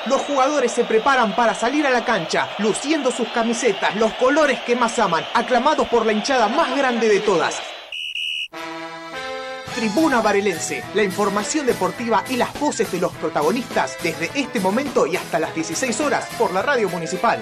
Los jugadores se preparan para salir a la cancha, luciendo sus camisetas, los colores que más aman, aclamados por la hinchada más grande de todas. Tribuna Varelense, la información deportiva y las voces de los protagonistas desde este momento y hasta las 16 horas por la radio municipal.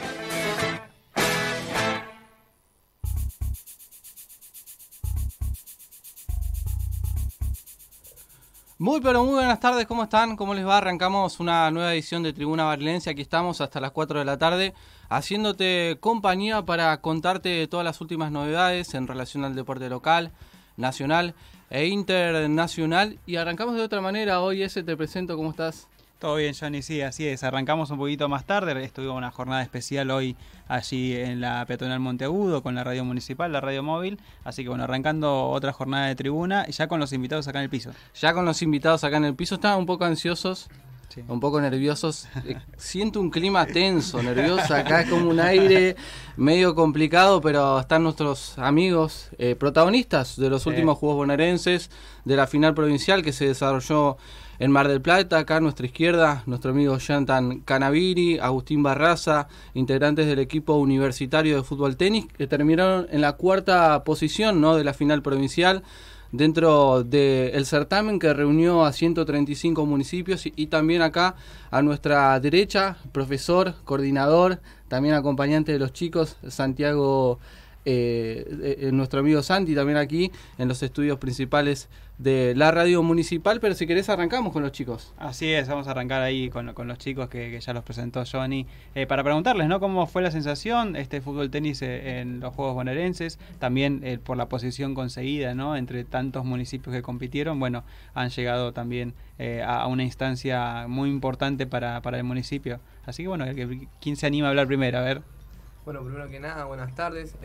Muy buenas tardes, ¿cómo están? ¿Cómo les va? Arrancamos una nueva edición de Tribuna Varelense. Aquí estamos hasta las 4 de la tarde haciéndote compañía para contarte todas las últimas novedades en relación al deporte local, nacional e internacional. Y arrancamos de otra manera. Hoy, te presento, ¿cómo estás? Todo bien, Johnny, sí, así es. Arrancamos un poquito más tarde. Estuvimos una jornada especial hoy allí en la peatonal Monteagudo con la radio municipal, la radio móvil. Así que bueno, arrancando otra jornada de tribuna y ya con los invitados acá en el piso. Ya con los invitados acá en el piso. Estaban un poco ansiosos, sí, un poco nerviosos. Siento un clima tenso, nervioso. Acá es como un aire medio complicado, pero están nuestros amigos protagonistas de los últimos Juegos Bonaerenses, de la final provincial que se desarrolló en Mar del Plata. Acá a nuestra izquierda, nuestro amigo Jonathan Canaviri, Agustín Barraza, integrantes del equipo universitario de fútbol tenis, que terminaron en la cuarta posición, ¿no?, de la final provincial, dentro del certamen que reunió a 135 municipios. Y también acá a nuestra derecha, profesor, coordinador, también acompañante de los chicos, Santiago, nuestro amigo Santi, también aquí en los estudios principales de la radio municipal. Pero si querés arrancamos con los chicos. Así es, vamos a arrancar ahí con los chicos que ya los presentó Johnny, para preguntarles, ¿no?, cómo fue la sensación fútbol tenis en los Juegos Bonaerenses, también por la posición conseguida, ¿no?, entre tantos municipios que compitieron. Bueno, han llegado también a una instancia muy importante para el municipio. Así que bueno, ¿quién se anima a hablar primero? A ver. Bueno, primero que nada, buenas tardes.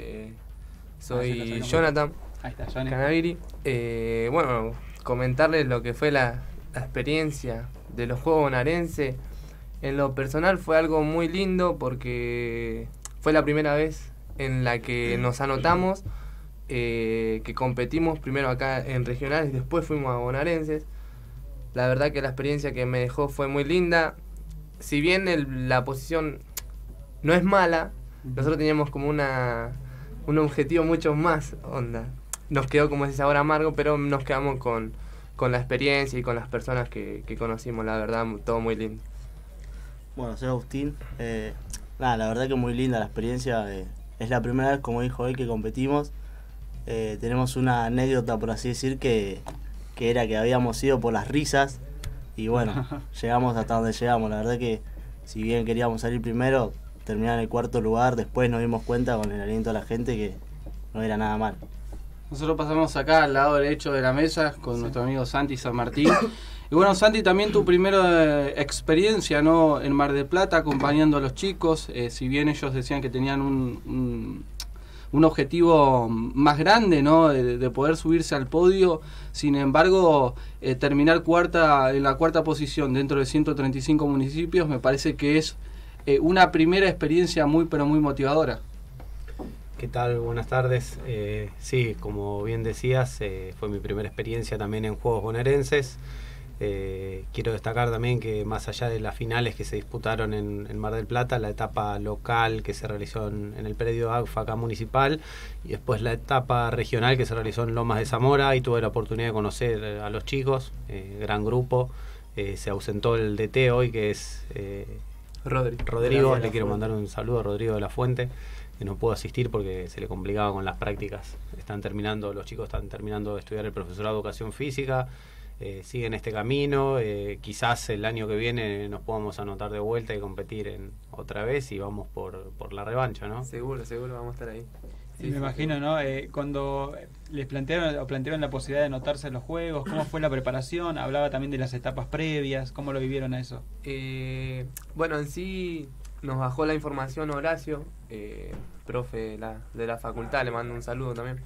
Soy Jonathan Canaviri. Bueno, comentarles lo que fue la experiencia de los Juegos Bonaerenses. En lo personal fue algo muy lindo porque fue la primera vez en la que nos anotamos, que competimos primero acá en regionales, después fuimos a bonaerenses. La verdad que la experiencia que me dejó fue muy linda. Si bien la posición no es mala, nosotros teníamos como un objetivo mucho más onda. Nos quedó como ese sabor amargo, pero nos quedamos con la experiencia y con las personas que conocimos. La verdad, todo muy lindo. Bueno, soy Agustín. La verdad que muy linda la experiencia. Es la primera vez, como dijo él, que competimos. Tenemos una anécdota, por así decir, que era que habíamos ido por las risas. Y bueno, llegamos hasta donde llegamos. La verdad que si bien queríamos salir primero, terminar en el cuarto lugar, después nos dimos cuenta con el aliento de la gente que no era nada mal. Nosotros pasamos acá al lado derecho de la mesa con nuestro amigo Santi San Martín. Y bueno, Santi, también tu primera experiencia, ¿no?, en Mar del Plata, acompañando a los chicos. Si bien ellos decían que tenían un objetivo más grande, ¿no?, de poder subirse al podio. Sin embargo, terminar en la cuarta posición dentro de 135 municipios me parece que es una primera experiencia muy pero muy motivadora. ¿Qué tal? Buenas tardes. Sí, como bien decías, fue mi primera experiencia también en Juegos Bonaerenses. Quiero destacar también que más allá de las finales que se disputaron en Mar del Plata, la etapa local que se realizó en el predio AGFA acá municipal, y después la etapa regional que se realizó en Lomas de Zamora, y tuve la oportunidad de conocer a los chicos, gran grupo. Se ausentó el DT hoy, que es Rodrigo. Le quiero mandar un saludo a Rodrigo de la Fuente, que no pudo asistir porque se le complicaba con las prácticas. Los chicos están terminando de estudiar el profesorado de educación física. Siguen este camino. Quizás el año que viene nos podamos anotar de vuelta y competir otra vez, y vamos por la revancha, ¿no? Seguro vamos a estar ahí. Sí, me imagino, ¿no? Cuando les plantearon la posibilidad de anotarse en los juegos, ¿cómo fue la preparación? Hablaba también de las etapas previas, ¿cómo lo vivieron a eso? Bueno, en sí nos bajó la información Horacio, profe de la facultad, le mando un saludo también.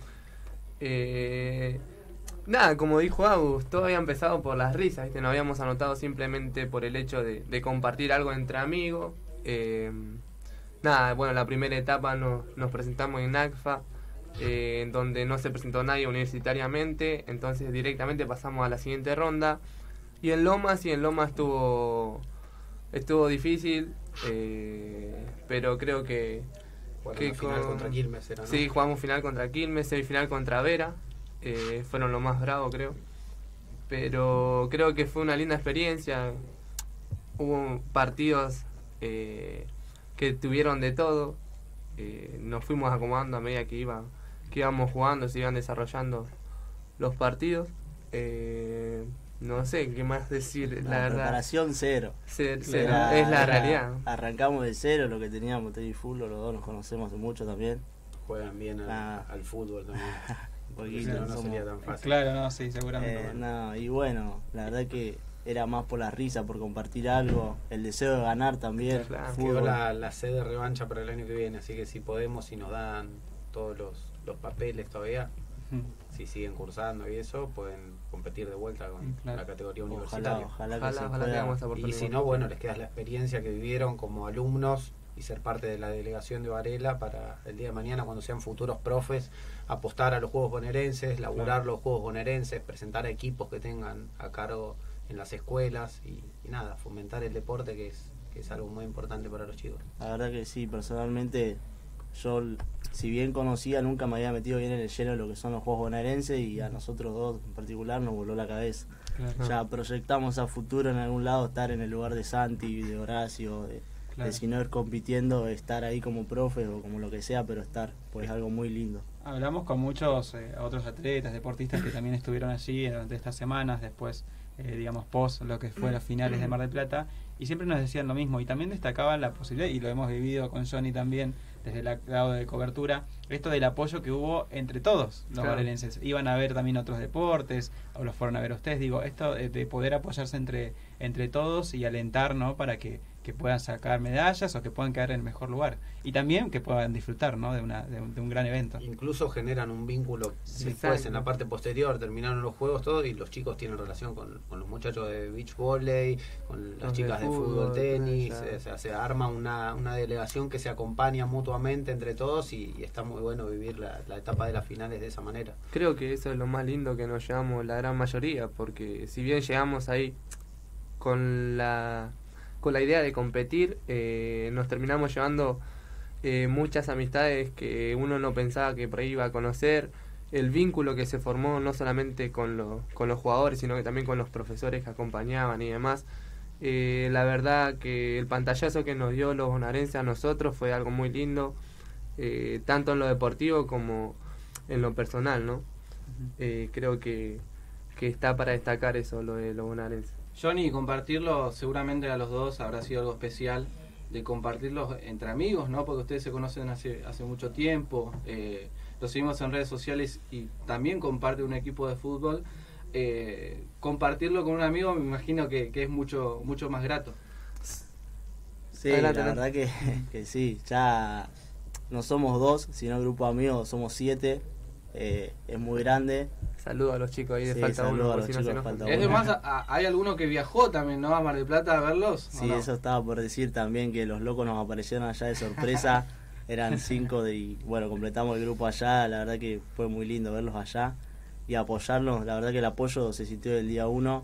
Nada, como dijo Agus, todo había empezado por las risas, ¿viste? Nos habíamos anotado simplemente por el hecho de compartir algo entre amigos. Nada, bueno, la primera etapa nos presentamos en AGFA, en donde no se presentó nadie universitariamente, entonces directamente pasamos a la siguiente ronda. Y en Lomas tuvo estuvo difícil, pero creo que... final contra Quilmes era, ¿no? Sí, jugamos final contra Quilmes, semifinal contra Vera, fueron lo más bravo, creo. Pero creo que fue una linda experiencia. Hubo partidos que tuvieron de todo. Nos fuimos acomodando a medida que íbamos jugando, se iban desarrollando los partidos. No sé qué más decir, la verdad. Preparación cero. Es la realidad. Arrancamos de cero lo que teníamos, tenis fútbol, los dos nos conocemos hace mucho también. Juegan bien al fútbol también. Un poquito, no sería tan fácil. Claro, no, sí, seguramente. Y bueno, la verdad que era más por la risa, por compartir algo, el deseo de ganar también. Claro, quedó la sede de revancha para el año que viene, así que si podemos, si nos dan todos los papeles todavía, si siguen cursando y eso, pueden competir de vuelta con la categoría universitaria. Ojalá y si no, bueno, les queda la experiencia que vivieron como alumnos y ser parte de la delegación de Varela para el día de mañana, cuando sean futuros profes, apostar a los juegos bonaerenses, laburar los juegos bonaerenses, presentar a equipos que tengan a cargo en las escuelas y nada, fomentar el deporte, que es algo muy importante para los chicos. La verdad que sí, personalmente yo, si bien conocía, nunca me había metido bien en el lleno de lo que son los juegos bonaerenses, y a nosotros dos en particular nos voló la cabeza. Claro. Ya proyectamos a futuro en algún lado estar en el lugar de Santi, de Horacio, de si no ir compitiendo, estar ahí como profe o como lo que sea, pero estar, pues es algo muy lindo. Hablamos con muchos otros atletas, deportistas que también estuvieron allí durante estas semanas, después digamos post lo que fue las finales de Mar del Plata, y siempre nos decían lo mismo, y también destacaban la posibilidad, y lo hemos vivido con Johnny también desde el lado de cobertura, esto del apoyo que hubo entre todos los varelenses. Iban a ver también otros deportes, o los fueron a ver ustedes, digo, esto de poder apoyarse entre todos y alentar, ¿no?, para que puedan sacar medallas o que puedan quedar en el mejor lugar, y también que puedan disfrutar, ¿no?, de un gran evento. Incluso generan un vínculo después en la parte posterior, terminaron los juegos todos y los chicos tienen relación con los muchachos de beach volley, con las chicas de fútbol, tenis, o sea, se arma una delegación que se acompaña mutuamente entre todos, y está muy bueno vivir la etapa de las finales de esa manera. Creo que eso es lo más lindo que nos llevamos la gran mayoría, porque si bien llegamos ahí con la idea de competir, nos terminamos llevando muchas amistades que uno no pensaba que por ahí iba a conocer, el vínculo que se formó no solamente con los jugadores, sino que también con los profesores que acompañaban y demás. La verdad que el pantallazo que nos dio los bonaerenses a nosotros fue algo muy lindo, tanto en lo deportivo como en lo personal, ¿no? Creo que está para destacar eso, lo de los bonaerenses. Johnny, compartirlo seguramente a los dos habrá sido algo especial, de compartirlos entre amigos, ¿no? Porque ustedes se conocen hace mucho tiempo, los seguimos en redes sociales y también comparte un equipo de fútbol. Compartirlo con un amigo me imagino que es mucho más grato. Sí, la verdad que sí, ya no somos dos, sino grupo de amigos, somos 7, es muy grande. Saludos a los chicos ahí de Falta Uno. Es más, hay alguno que viajó también, ¿no?, a Mar del Plata a verlos. Sí, no? Eso estaba por decir también, que los locos nos aparecieron allá de sorpresa. Eran 5 y bueno, completamos el grupo allá. La verdad que fue muy lindo verlos allá y apoyarnos. La verdad que el apoyo se sintió del día 1.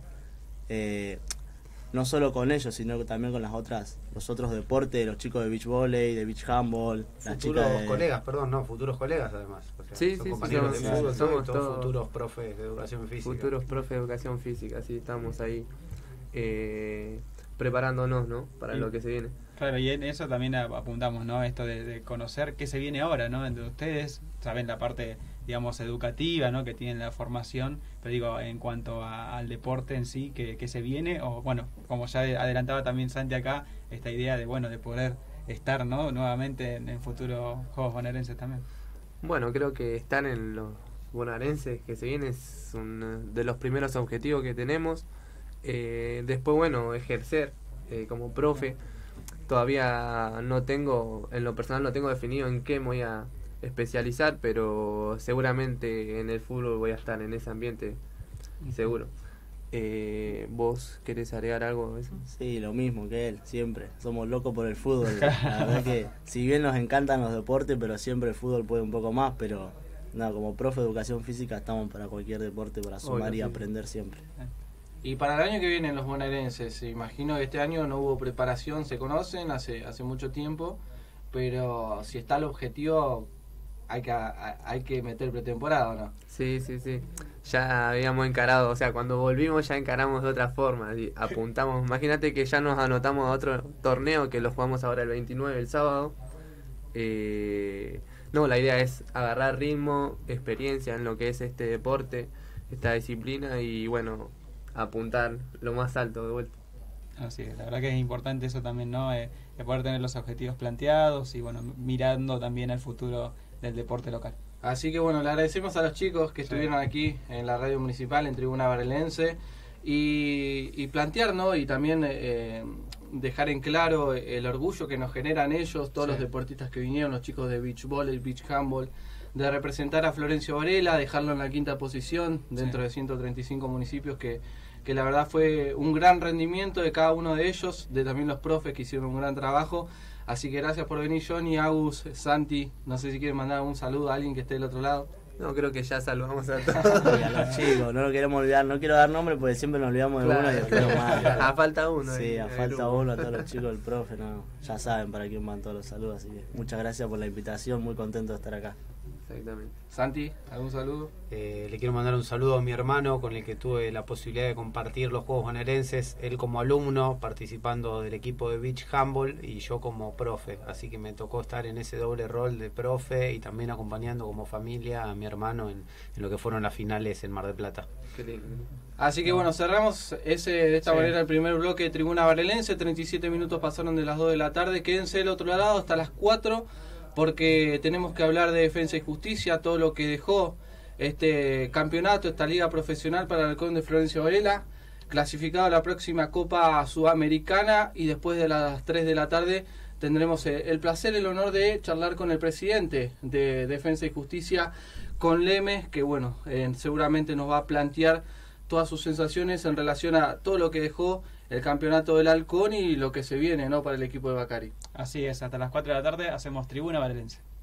No solo con ellos, sino también con los otros deportes, los chicos de beach volley, de beach handball, las chicas de... futuros colegas además. O sea, sí, son compañeros de fútbol, somos todos futuros profes de educación física. Futuros profes de educación física, sí, estamos ahí preparándonos, ¿no?, para lo que se viene. Claro, y en eso también apuntamos, ¿no?, esto de conocer qué se viene ahora, ¿no?, entre ustedes, saben la parte, digamos, educativa, ¿no?, que tienen la formación, pero digo, en cuanto al deporte en sí, que se viene, o bueno, como ya adelantaba también Santi acá, esta idea de poder estar, ¿no?, nuevamente en futuros Juegos Bonaerenses también. Bueno, creo que estar en los bonaerenses que se viene es uno de los primeros objetivos que tenemos. Después, bueno, ejercer como profe. Todavía no tengo, en lo personal no tengo definido en qué me voy a especializar, pero seguramente en el fútbol voy a estar en ese ambiente, seguro. ¿Vos querés agregar algo de eso? Sí, lo mismo que él, siempre. Somos locos por el fútbol. La verdad que si bien nos encantan los deportes, pero siempre el fútbol puede un poco más, pero no, como profe de educación física estamos para cualquier deporte, para sumar y aprender siempre. Y para el año que viene los bonaerenses, imagino que este año no hubo preparación, se conocen hace mucho tiempo, pero si está el objetivo hay que meter pretemporada, ¿no? Sí. Ya habíamos encarado, o sea, cuando volvimos ya encaramos de otra forma, apuntamos, imagínate que ya nos anotamos a otro torneo que lo jugamos ahora el 29, el sábado. No, la idea es agarrar ritmo, experiencia en lo que es este deporte, esta disciplina y bueno, apuntar lo más alto de vuelta. Así es, la verdad que es importante eso también, ¿no? De poder tener los objetivos planteados y bueno, mirando también al futuro del deporte local. Así que bueno, le agradecemos a los chicos que estuvieron aquí en la radio municipal, en Tribuna Varelense, y plantear, ¿no? Y también dejar en claro el orgullo que nos generan ellos, todos los deportistas que vinieron, los chicos de beach volley, beach handball, de representar a Florencio Varela, dejarlo en la quinta posición dentro de 135 municipios, que la verdad fue un gran rendimiento de cada uno de ellos, de también los profes que hicieron un gran trabajo. Así que gracias por venir, Johnny, Agus, Santi. No sé si quieren mandar un saludo a alguien que esté del otro lado. No, creo que ya saludamos a todos. Y a los chicos, no lo queremos olvidar. No quiero dar nombre porque siempre nos olvidamos de uno y después más. A falta uno. Sí, a falta uno, a todos los chicos del profe. No, ya saben para quién van todos los saludos. Así que muchas gracias por la invitación. Muy contento de estar acá. Exactamente. Santi, ¿algún saludo? Le quiero mandar un saludo a mi hermano con el que tuve la posibilidad de compartir los Juegos Bonaerenses, él como alumno participando del equipo de beach handball y yo como profe, así que me tocó estar en ese doble rol de profe y también acompañando como familia a mi hermano en lo que fueron las finales en Mar del Plata. Qué lindo. Así que bueno, cerramos de esta manera el primer bloque de Tribuna Varelense. 37 minutos pasaron de las 2 de la tarde, quédense del otro lado hasta las 4 porque tenemos que hablar de Defensa y Justicia, todo lo que dejó este campeonato, esta liga profesional para el Halcón de Florencio Varela, clasificado a la próxima Copa Sudamericana, y después de las 3 de la tarde tendremos el placer, el honor de charlar con el presidente de Defensa y Justicia, con Lemes, que bueno, seguramente nos va a plantear todas sus sensaciones en relación a todo lo que dejó el campeonato del Halcón y lo que se viene, ¿no?, para el equipo de Bacari. Así es, hasta las 4 de la tarde hacemos Tribuna Varelense.